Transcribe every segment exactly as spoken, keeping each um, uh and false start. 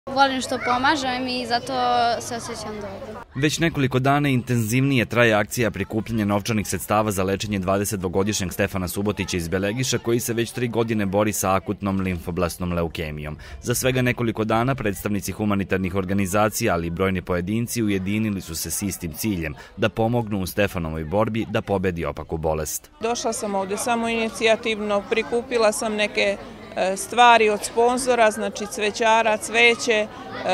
Volim što pomažem i zato se osjećam dobro. Već nekoliko dana intenzivnije traje akcija prikupljanja novčanih sredstava za lečenje dvadesetdvogodišnjeg Stefana Subotića iz Belegiša, koji se već tri godine bori sa akutnom limfoblasnom leukemijom. Za svega nekoliko dana predstavnici humanitarnih organizacija, ali i brojni pojedinci ujedinili su se s istim ciljem, da pomognu u Stefanovoj borbi da pobedi opaku bolest. Došla sam ovde samo inicijativno, prikupila sam neke stvari od sponzora, znači cvećara, cveće,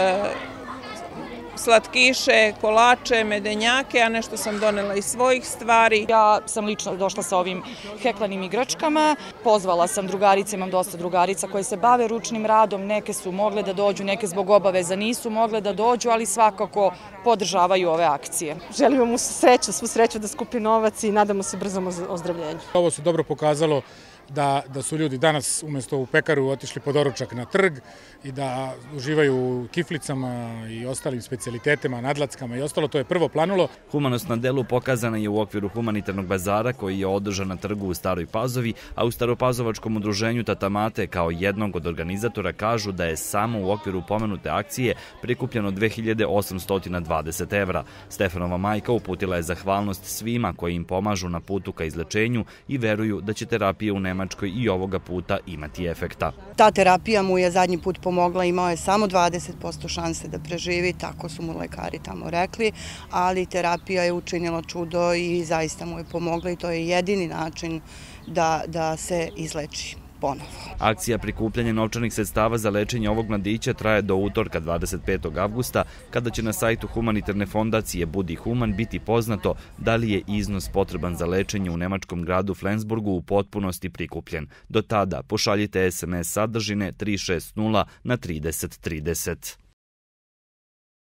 slatkiše, kolače, medenjake, a nešto sam donela iz svojih stvari. Ja sam lično došla sa ovim heklanim igračkama, pozvala sam drugarice, imam dosta drugarica koje se bave ručnim radom, neke su mogle da dođu, neke zbog obaveza nisu mogle da dođu, ali svakako podržavaju ove akcije. Želimo mu sreću, svu sreću da skupi novac i nadamo se brzom ozdravljenju. Ovo se dobro pokazalo da, da su ljudi danas umjesto u pekaru otišli po doručak na trg i da uživaju u kiflicama i ostalim specijalitetima, nadlackama i ostalo. To je prvo planulo. Humanost na delu pokazana je u okviru humanitarnog bazara koji je održan na trgu u Staroj Pazovi, a u Staropazovačkom udruženju Tata Mate kao jednog od organizatora kažu da je samo u okviru pomenute akcije prikupljeno dve hiljade osamsto dvadeset evra. Stefanova majka uputila je zahvalnost svima koji im pomažu na putu ka izlečenju i veruju da će terapija u Nemačkoj i ovoga puta imati efekta. Ta terapija mu je zadnji put pomogla, imao je samo dvadeset posto šanse da preživi, tako su mu lekari tamo rekli, ali terapija je učinila čudo i zaista mu je pomogla i to je jedini način da, da se izleči ponovo. Akcija prikupljanja novčanih sredstava za lečenje ovog mladića traje do utorka dvadeset petog avgusta, kada će na sajtu humanitarne fondacije Budi Human biti poznato da li je iznos potreban za lečenje u nemačkom gradu Flensburgu u potpunosti prikupljen. Do tada pošaljite es em es sadržine tri šest nula na trideset trideset.